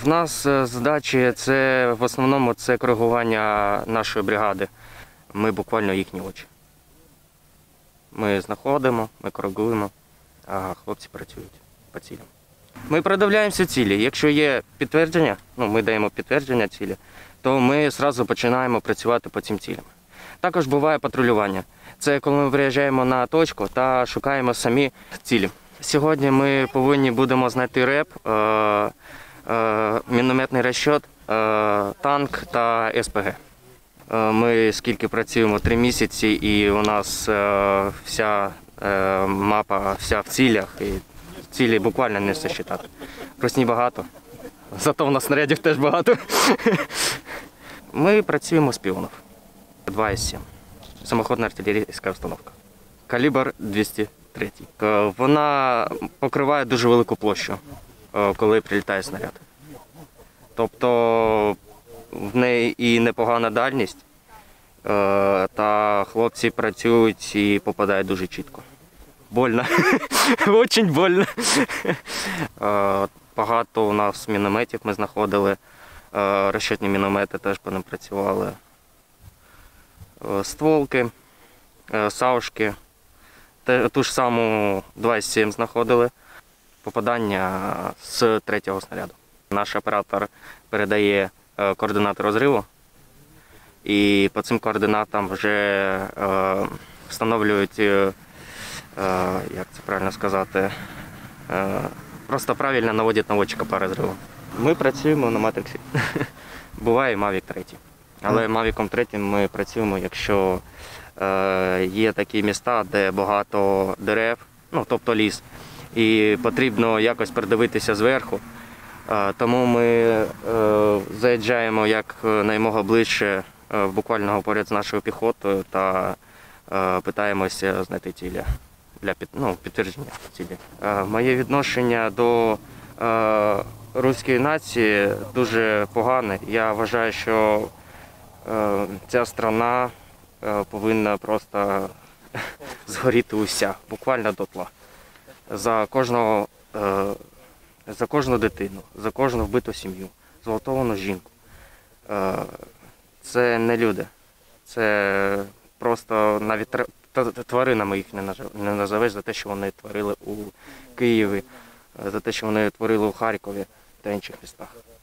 В нас задачі це в основному це коригування нашої бригади. Ми буквально їхні очі. Ми знаходимо, ми коригуємо, а хлопці працюють по цілям. Ми продивляємося цілі. Якщо є підтвердження, ми даємо підтвердження цілі, то ми одразу починаємо працювати по цим цілям. Також буває патрулювання. Це коли ми приїжджаємо на точку та шукаємо самі цілі. Сьогодні ми повинні будемо знайти РЕП, мінометний розчет, танк та СПГ. Ми скільки працюємо 3 місяці, і у нас вся мапа вся в цілях. І цілі буквально не все считати. Русні багато, зато у нас снарядів теж багато. Ми працюємо з піонів. 2,7. Самоходна артилерійська установка. Калібр 203. Вона покриває дуже велику площу, коли прилітає снаряд. Тобто в неї і непогана дальність, та хлопці працюють і попадають дуже чітко. Больно, дуже больно. Багато у нас мінометів ми знаходили, розчетні міномети теж по ним працювали. Стволки, саушки, ту ж саму 2,7 знаходили. Попадання з 3-го снаряду. Наш оператор передає координати розриву, і по цим координатам вже встановлюють, як це правильно сказати, просто правильно наводять наводчика по розриву. Ми працюємо на Матриксі. Буває Mavic 3. Але Mavic 3 ми працюємо, якщо є такі міста, де багато дерев, тобто ліс, і потрібно якось придивитися зверху. Тому ми заїжджаємо якнаймога ближче, буквально поряд з нашою піхотою, та питаємося знайти цілі для підтвердження цілі. Моє відношення до руської нації дуже погане. Я вважаю, що ця країна повинна просто згоріти уся, буквально дотла. За кожну дитину, за кожну вбиту сім'ю, зґвалтовану жінку. Це не люди. Це просто навіть тваринами їх не назовеш за те, що вони творили у Києві, за те, що вони творили у Харкові та інших містах.